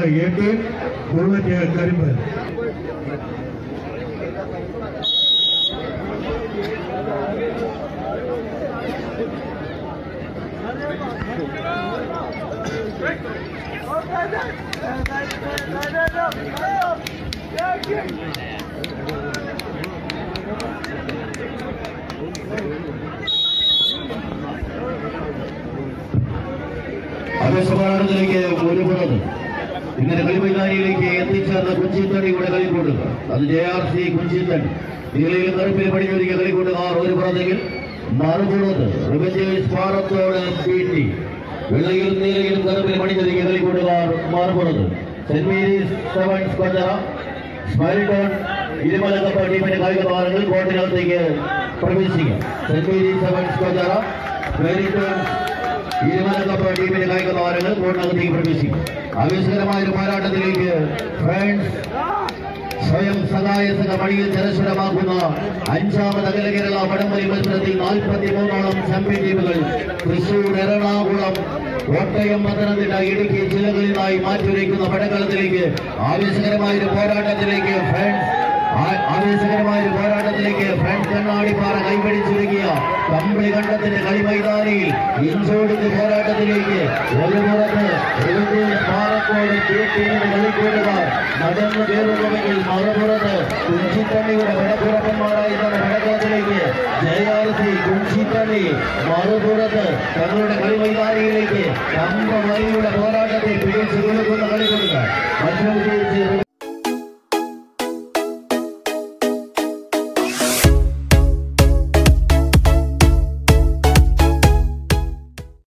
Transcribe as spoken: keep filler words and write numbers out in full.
number eighteen, Bullet Karimban. അവസരത്തിലേക്ക് ഒരു പുറത്ത് ഇങ്ങനെ കളിമൈതാനിയിലേക്ക് എത്തിച്ചേർന്ന കുഞ്ചിത്തണിയുടെ കളിക്കൂട്ടുക അത് ജെ ആർ സി കുഞ്ചിത്തണി നീലയിൽ കറുപ്പിൽ പണിഞ്ഞൊരുക്കിയ കളിക്കൂട്ടുകാർ ഒരു പുറത്തെങ്കിൽ മറുപുറത്ത് റിവഞ്ചേഴ്സ് പാറത്തോട് പീട്ടി വെള്ളയിലും നീലയിലും കറുപ്പിൽ പണിഞ്ഞൊരുക്കിയ കളിക്കൂട്ടുകാർ മറുപുറത്ത് സെന്റ് മേരീസ് സെവൻസ് കൊച്ചറ സ്മൈൽടോൺ ഇരുമലക്കപ്പ ടീമിന്റെ കായിക താരങ്ങൾ കോർട്ടിനകത്തേക്ക് പ്രവേശിക്കും. സെന്റ് മേരീസ് സെവൻസ് കൊച്ചറ സ്മൈൽടോൺ ഇരുമലക്കപ്പ ടീമിന്റെ കായിക താരങ്ങൾ കോർട്ടിനകത്തേക്ക് പ്രവേശിക്കും. ആവേശകരമായ ഒരു പോരാട്ടത്തിലേക്ക് ഫ്രണ്ട്സ് സ്വയം സഹായ സംഘ പണിയിൽ ജനശ്വരമാക്കുന്ന അഞ്ചാമത് അഖില കേരള വടംവലി മത്സരത്തിൽ നാൽപ്പത്തി മൂന്നോളം ചാമ്പ്യൻ ടീമുകൾ തൃശൂർ, എറണാകുളം, കോട്ടയം, പത്തനംതിട്ട, ഇടുക്കി ജില്ലകളിലായി മാറ്റിവയ്ക്കുന്ന പടക്കളത്തിലേക്ക് ആവേശകരമായ ഒരു പോരാട്ടത്തിലേക്ക് ഫ്രണ്ട്സ് ആവേശകരമായ ഒരു പോരാട്ടത്തിലേക്ക് ഫ്രണ്ട്സ് കണ്ണാടിപ്പാറ കൈപിടിച്ചൊരുക്കിയ കമ്പിളി കണ്ടത്തിന്റെ കളിമൈതാനിയിൽ ഇഞ്ചോടിന്റെ പോരാട്ടത്തിലേക്ക് ഒരു പുറത്ത് പാറക്കോട് ടീമിന്റെ കളിക്കൂട്ടുകാർ നടന്നു കയറുന്നുവെങ്കിൽ മറുപുറത്ത് കുഞ്ചിത്തണ്ണിയുടെ വടക്കുറപ്പന്മാരായിരുന്ന പടക്കളത്തിലേക്ക് ജയാർസി കുഞ്ചിത്തണ്ണി മറുപുറത്ത് തങ്ങളുടെ കളിമൈതാനിയിലേക്ക് കമ്പ വഴിയുടെ പോരാട്ടത്തിൽ പിടിച്ചു കൊടുക്കുന്ന കളിക്കൂട്ടുകാർ മറ്റൊരു